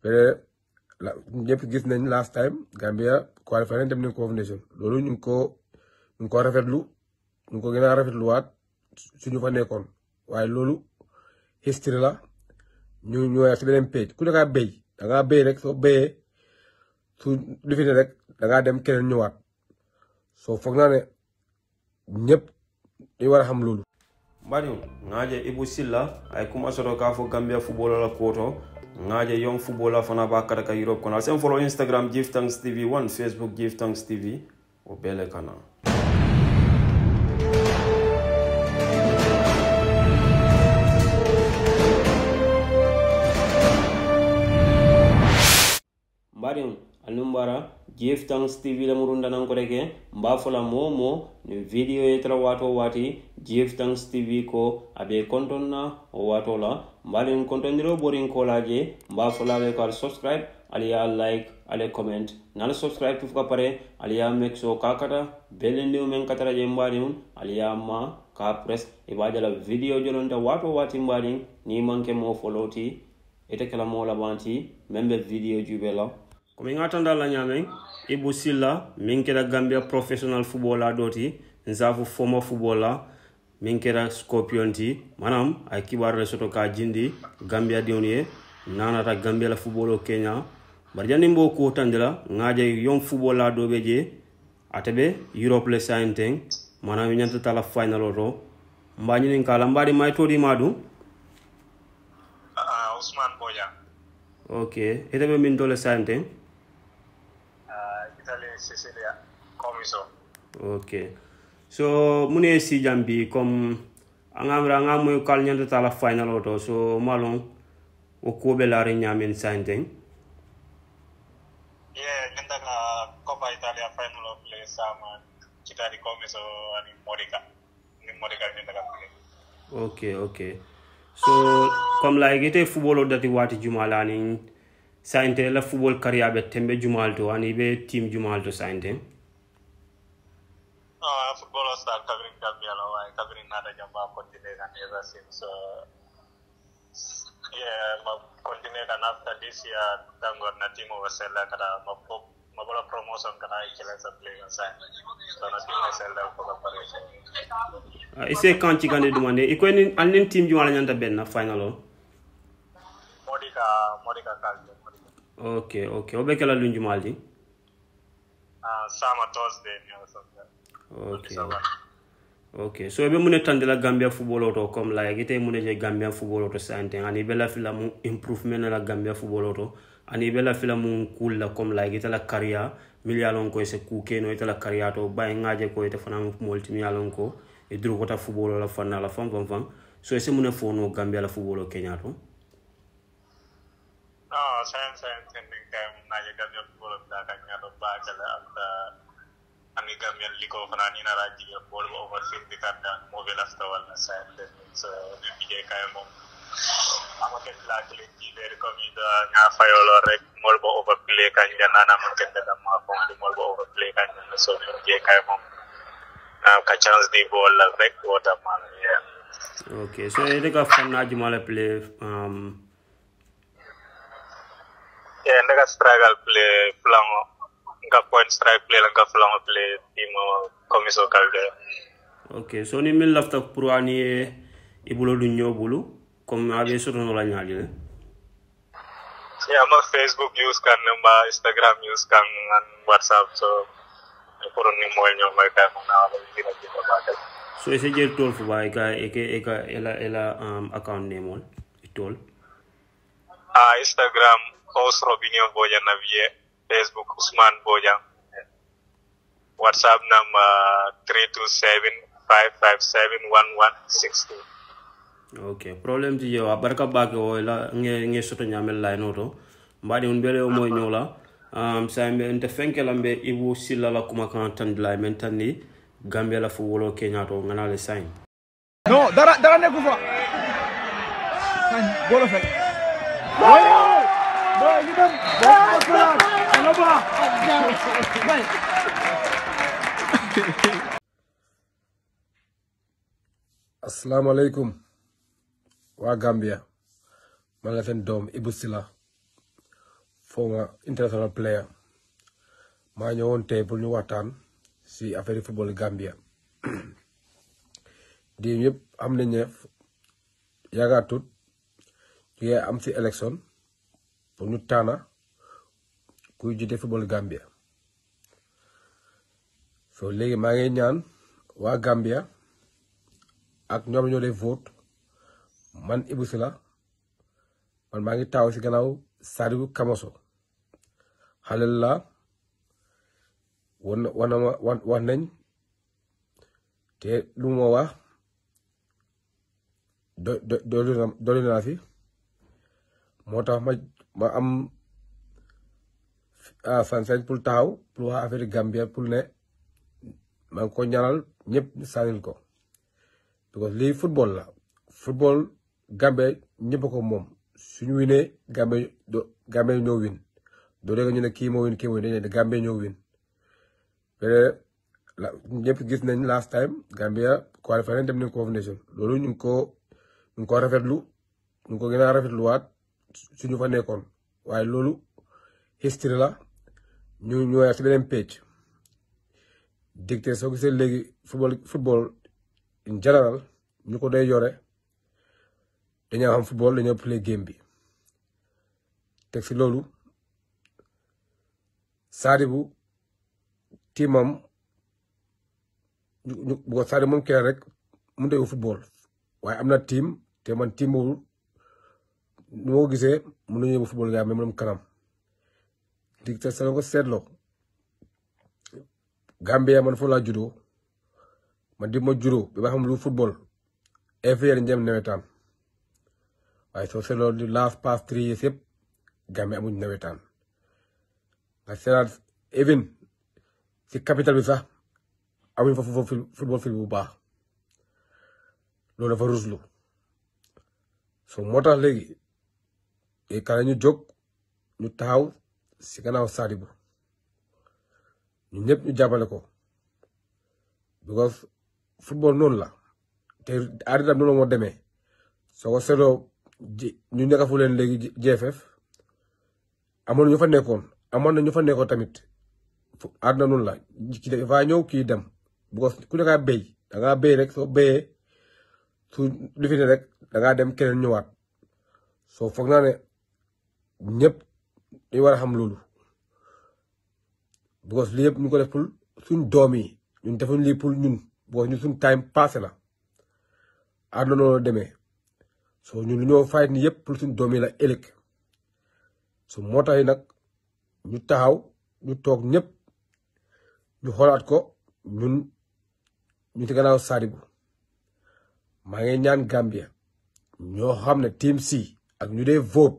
ñëpp gis nañ last time Gambia qualifié nañ dem nañ Cup of Nations loolu ñu ko rafetlu ñu ko gën a rafetluwaat suñu fa nekkoon waaye loolu history la ñu ñëwaat si beneen page ku nekk béy da ngaa béy rek soo béyee su lifine rek da ngaa dem keneen ñëwaat soo foog naa ne ñëpp dañu war a xam loolu. Mbadiou ngaje Ebou Sillah ay kuma soto ka fo Gambia football la koto ngaje young footballer fana ba kataka Europe kono sen follow Instagram Give Thanks TV 1 Facebook Give Thanks TV o bele kana Mbadiou anumbara Give Thanks TV la murunda nan ko reke mba fola momo ni video etra wato wati Give Thanks TV ko abe kontonna o wato la mbali kontondiro borin ko laje mba fola be kal subscribe aliya like ale comment nal subscribe tu ka pare aliya make so kakata belende men katara je mbali aliya ma ka press e bajala video jolonta wato wati mbali ni manke mo foloti ete kala mo la banti membe video jubela komi ngatanda la nyame Ebou Sillah minkera Gambia professional footballer doti nzafu former footballer minkera Scorpion ti manam ay kibar le soto ka jindi Gambia dionye nanata Gambia la footballo Kenya barjani mbo ko tandela ngaje young footballer do beje atebe Europe le sainteng manam nyanta tala final oto mbani nin kala mbadi may todi madu Ousman Bojang. Okay etebe min dole sainteng Cecilia Comiso. Okay. So mune si jambi comme angam kal nyanta tala final auto so malon o ko be la nyamen sainteng. Yeah, nyanta ka Coppa Italia final of play sama kita di Comiso ani Modica. Ni Modica nyanta ka play. Okay. So comme la gete football dati wati jumala ni sainte la football career be tembe jumalto ani be team jumalto sainte football start covering Gambia la way covering nada jamba continue and ever since ma continue and after this year tangor na team of Sella kada ma bola promotion kada ikela sa play sign so na team of Sella ko ka pare ese kan ci gande demande iko ni anen team jumala nyanta ben na final o Modica kalde. Okay. Obe kala lunjumaldi. Sama Thursday ni something. Okay. So ebe mune tandela Gambia football auto comme la gite mune je Gambia football auto sante ani bela fila mu improvement la Gambia football auto ani bela fila mu cool la comme la gite la career milialon ko se ku ke no ite la career to bay ngaje ko ite fana mu multi milialon ko e dru ko ta football la fana la fam so ese mune fono Gambia la football Kenya to. Saya tending kam naja Gambia football da kanya do bagala anta ani Gambian liko fanani na raji football over 50 kanda mobile asta wala saya so bije kay mom amake la kle ji der ko mi da nya fayolo rek molbo over play kanja nana man kende da ma fon di molbo over play kanja so je kay mom ka chance di ball rek wota man Okay, so ede ka fanna jumala play ndaka struggle play flango nga point strike play nga flango play team Comiso kalde. Okay, so ni min lafta pour ani ibulo du ñobulu comme abe soto no la ñaali le. Yeah, ma Facebook use kan ma Instagram use kan and WhatsApp so pour ni moy ñoo may kay mo na wala dina dina ba kay. So ese jël tol fu bay ka ela account name on itol. Instagram Ousman Bojang Navie, Facebook Ousman Bojang, WhatsApp number 327-557-1162. Okay, problem ti yo abarka bake o la nge soto nyamel la noto mbadi on bele o moy nyola sambe ente fenkela mbe Ebou Sillah la kuma kan tan la mentani Gambia la fu wolo Kenya to ngana le sign No, dara ne ko fa. Golo fe. Assalamu alaikum wa Gambia man la sen dom Ebou Sillah former international player maa ñëwoon tey pour ñu waxtaan si affaire football Gambia di ñëpp am nañ ne yaagaatut ñu am si élection pour ñu tànna kuy jiite football Gambia so léegi maa ngi ñaan waa Gambia ak ñoom ñoo dee vote man Ebou Sillah man maa ngi taaw si gannaaw Sadibou Kamoso xale la wax nañ te lu ma wax doole naa fi moo tax ma am sañ-sañ pour taxaw pour wax affaire Gambia pour ne maa ngi ko ñaanal ñëpp sànnil ko because lii football la football Gambia ñëpp ko moom suñu winee Gambia ñoo win doo dégg ñu ne kii moo win dañu ne Gambia ñoo win ñëpp gis nañ last time Gambia qualifié nañ dem nañ Cup of Nations loolu ñu ngi ko rafetlu ñu ngi ko gën a rafetluwaat suñu fa nekkoon waaye loolu history la ñu ñëwaat si beneen page dicté soo gisee léegi football in general ñu ko day yore dañoo xam football dañoo play game bi teg si loolu Sadibou tiimam bu ko Sadibou moom kenn rek mu ndeyu football waaye am na team te man team boobu nu ma ko gisee mën nañu yóbbu football gaa mais mu dem kanam dig te sa ko seetloo Gambia man foofu laa juddoo man di ma juddoo bi ma xam lu football FAR njëm nawetaan waaye soo seetloo di last past 3 years yëpp Gambia amuñ nawetaan nga seetaat even ci capital bi sax amuñ fa football field bu baax loolu dafa ruslu so moo tax léegi kala ñu jóg ñu taxaw si gannaaw Sadibou ñu ñëpp ñu jàppale ko because football noonu la te àddina noonu moo demee soo ko seetloo ñu nekk fu leen léegi GFF amoon na ñu fa nekkoon tamit àddina noonu la ki dafa ñëw kii dem because ku nekkaa béy dangaa béy rek soo béyee su lifi ne rek dangaa dem keneen ñëwaat soo foog naa ne ñëpp dañu war a xam loolu because lii yëpp ñu ko def pour suñ doom yi ñun defuñ lii pour ñun because ñun suñ time passé la àdduna noonu demee so ñun lu ñoo fayit ni yëpp pour suñ doom yi la ëllëg so moo tax nag ñu taxaw ñu toog ñëpp ñu xoolaat ko ñun ci gannaaw Sadibou maa ngi ñaan Gambia ñoo xam ne team C ak ñu dee vote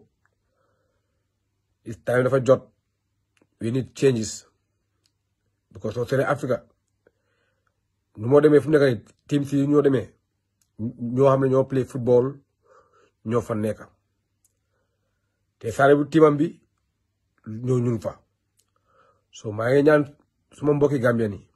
it's time dafa jot we need changes because soo seetlee Africa nu moo demee fu mu nekk nii team C ñoo demee ñoo xam ne ñoo play football ñoo fa nekk te Sadibou teamam bi ñoo ñun fa so maa ngi ñaan suma mbokki Gambian yi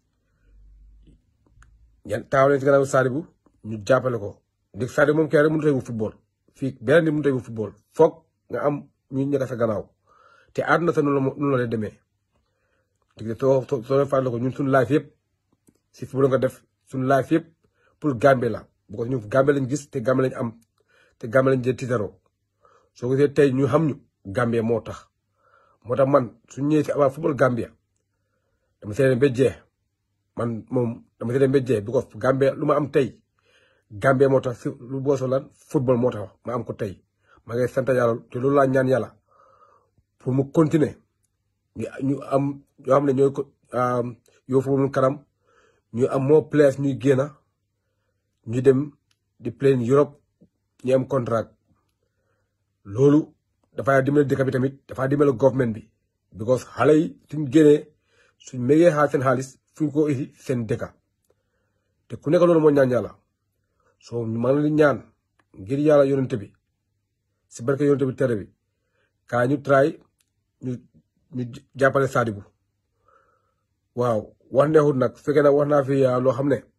ñan taxaw leen si gannaaw Sadibou ñu jàppale ko ndig Sadibou moom kenn rek mënut a yóbbu football fii beneen nit mënut a yóbbu football foog nga am ñu nekk sa gannaaw te àdduna sa noonu la lay demee ndig soo leen fàttali ko ñun suñu life yëpp si football nga def suñu life yëpp pour Gambie la parce que ñun Gambie lañ gis te Gambie lañ am te Gambie lañ jël tiitaroo soo gisee tey ñu xam ñu Gambie moo tax man suñu ñëwee si avant football Gambia dama see dem ba jeex man moom dama see dem ba jeex because Gambia lu ma am tey Gambia moo tax si lu booso lan football moo tax ma am ko tey ma ngay sant yàlla te loolu laa ñaan yàlla pour mu continuer ñu am ñoo xam ne ñooy ko yow football kanam ñu am moo players ñuy génn ñu dem di play in Europe ñu am contract loolu dafay dimbale dëkk bi tamit dafay dimbale government bi because xale yi suñ génnee suñ mégee xaar seen xaalis fuñ ko isi seen dëkka te ku nekk loolu moo ñaan yàlla soo maa ngi leen di ñaan ngir yàlla yonente bi si barke yonente bi tere bi kaa ñu try ñu jàppale Sadibou waaw wax neexut nag su fekkee nag wax naa fi loo xam ne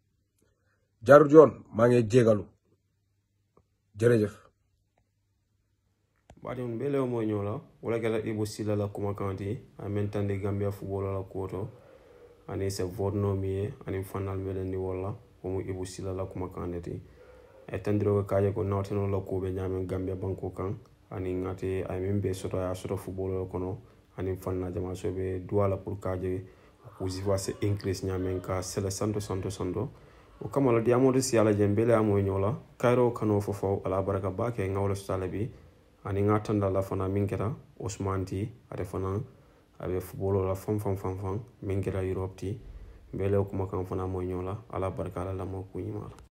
jaarut yoon maa ngi jégalu jërëjëf Badi on bele mo nyola wala gala Ebou Sillah la kuma kanti a mentande Gambia football la koto ani se vodno mi ani fanal mele ni wala ko Ebou Sillah la kuma kanti e tandiro kaje ko nawteno la ko be nyame Gambia banko kan ani ngati ay membe soto ya soto football kono ani fanna jama so be duala pour kaje ko ziva se increase nyame ka sele santo o kamala diamo de siala jembele amo nyola kairo kano fofo ala baraka bake ngawlo stalabi ani ngatanda la fana minkera Ousman ti ade fana abe football la fam minkera Europe ti bele kuma kan fana mo nyola ala baraka la mo kunyima